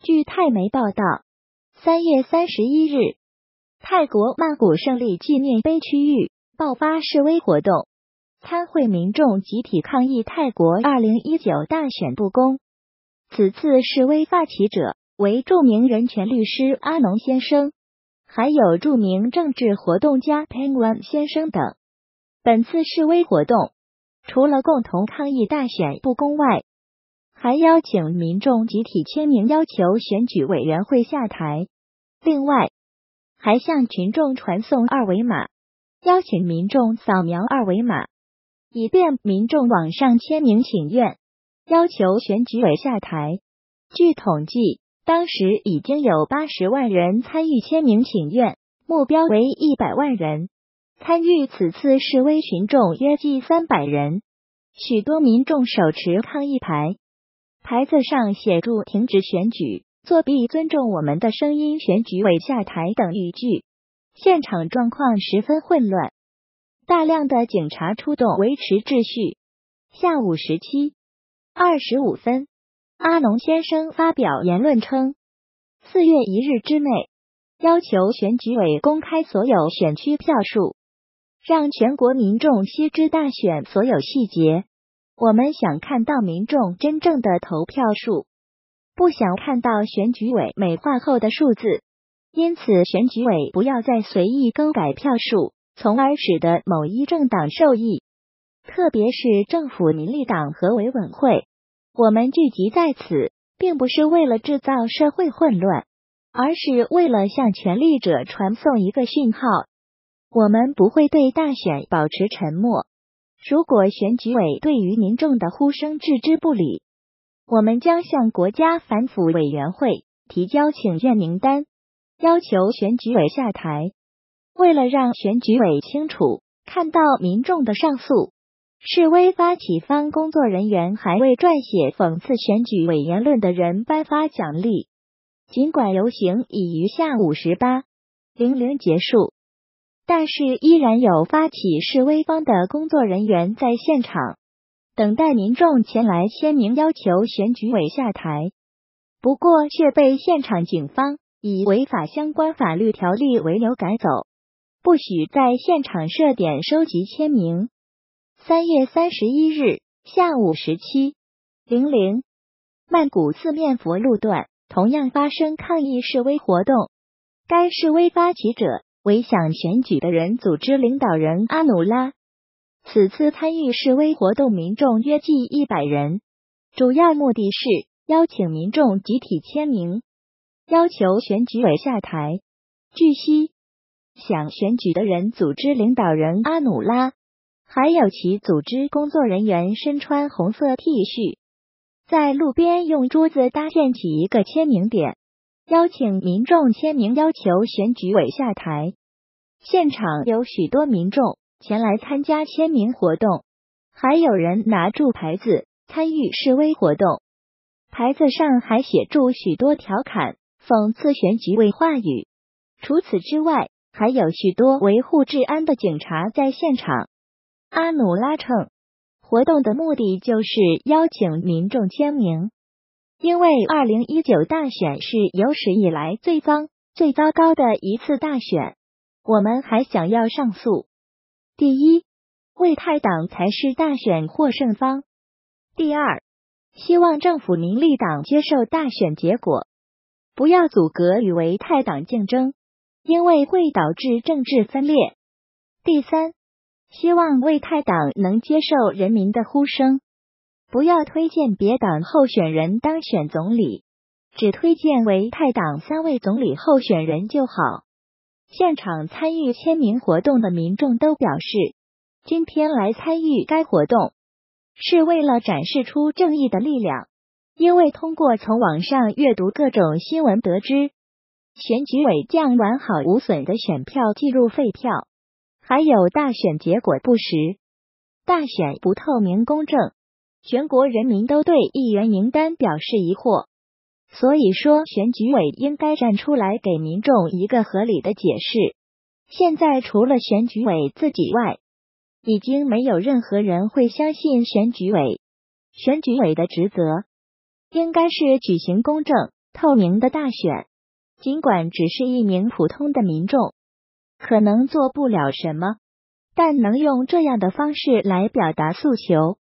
据泰媒报道，3月31日，泰国曼谷胜利纪念碑区域爆发示威活动，参会民众集体抗议泰国2019大选不公。此次示威发起者为著名人权律师阿农先生，还有著名政治活动家 Penguin 先生等。本次示威活动除了共同抗议大选不公外，还邀请民众集体签名要求选举委员会下台。另外，还向群众传送二维码，邀请民众扫描二维码，以便民众网上签名请愿，要求选举委下台。据统计，当时已经有80万人参与签名请愿，目标为100万人。参与此次示威群众约计300人，许多民众手持抗议牌，牌子上写住停止选举、作弊、尊重我们的声音、选举委下台等语句。现场状况十分混乱，大量的警察出动维持秩序。下午17:25分，阿农先生发表言论称，4月1日之内，要求选举委公开所有选区票数，让全国民众悉知大选所有细节。我们想看到民众真正的投票数，不想看到选举委美化后的数字。因此，选举委不要再随意更改票数，从而使得某一政党受益，特别是政府民力党和维稳会。我们聚集在此，并不是为了制造社会混乱，而是为了向权力者传送一个讯号：我们不会对大选保持沉默。如果选举委对于民众的呼声置之不理，我们将向国家反腐委员会提交请愿名单，要求选举委下台。为了让选举委清楚看到民众的上诉，示威发起方工作人员还为撰写讽刺选举委言论的人颁发奖励。尽管游行已于下午18:00结束，但是依然有发起示威方的工作人员在现场等待民众前来签名要求选举委下台，不过却被现场警方以违反相关法律条例为由赶走，不许在现场设点收集签名。3月31日下午17:00，曼谷四面佛路段同样发生抗议示威活动。该示威发起者为想选举的人组织领导人阿努拉。此次参与示威活动民众约计100人，主要目的是邀请民众集体签名，要求选举委下台。据悉，想选举的人组织领导人阿努拉，还有其组织工作人员身穿红色 T 恤，在路边用桌子搭建起一个签名点，邀请民众签名要求选举委下台。现场有许多民众前来参加签名活动，还有人拿住牌子参与示威活动，牌子上还写住许多调侃、讽刺选举委话语。除此之外，还有许多维护治安的警察在现场。阿努拉称，活动的目的就是邀请民众签名，因为2019大选是有史以来最糟糕的一次大选。我们还想要上诉：第一，为泰党才是大选获胜方；第二，希望政府民力党接受大选结果，不要阻隔与为泰党竞争，因为会导致政治分裂；第三，希望为泰党能接受人民的呼声，不要推荐别党候选人当选总理，只推荐为泰党3位总理候选人就好。现场参与签名活动的民众都表示，今天来参与该活动是为了展示出正义的力量，因为通过从网上阅读各种新闻得知，选举委将完好无损的选票计入废票，还有大选结果不实，大选不透明公正，全国人民都对议员名单表示疑惑。所以说，选举委应该站出来给民众一个合理的解释。现在除了选举委自己外，已经没有任何人会相信选举委。选举委的职责应该是举行公正、 透明的大选。尽管只是一名普通的民众，可能做不了什么，但能用这样的方式来表达诉求，